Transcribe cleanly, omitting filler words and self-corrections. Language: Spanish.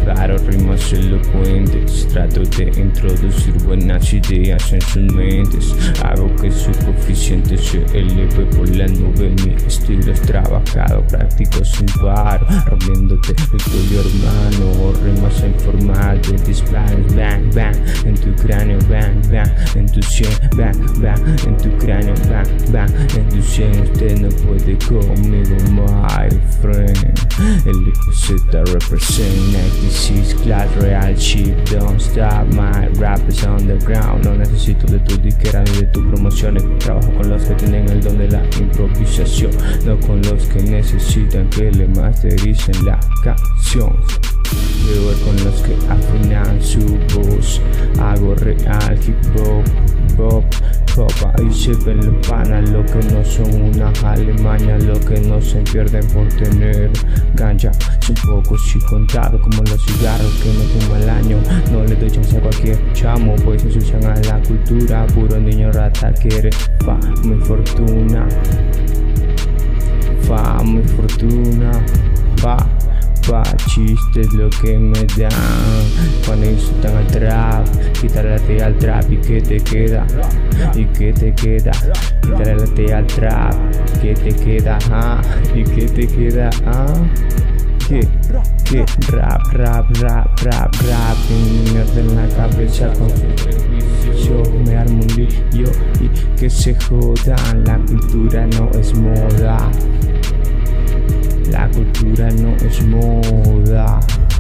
Preparo rimas elocuentes, trato de introducir buenas ideas en sus mentes. Hago que su coeficiente se eleve por la nube. Mi estilo es trabajado, práctico sin paro, rompiéndote el cuello, hermano. Rimas en formal de disparos, bang, bang, en tu cráneo, bang, bang, en tu sien, bang, bang, en tu cráneo, bang, bang, en tu sien. Usted no puede conmigo, my friend. El Z represent 96 class, real shit, don't stop. My rap is underground. No necesito de tu disquera ni de tu promociones. Trabajo con los que tienen el don de la improvisación, no con los que necesitan que le mastericen la canción. Debo ver con los que afinan su voz. Hago real hip hop, pop, pop. Ahí se ven los panas, los que no son unas alemañas, los que no se pierden por tener ganja. Son pocos y contados como los cigarros que me fumo al año. No le doy chance a cualquier chamo, pues ensucian a la cultura. Puro niño rata quiere fama y fortuna. Fama y fortuna, chistes lo que me dan cuando insultan al trap. Quítale al trap y que te queda, y que te queda. Quítale al trap, que te queda, y que te queda, que rap, y mierda en la cabeza con yo me armo un lío y que se jodan. La cultura no es moda. La cultura no es moda.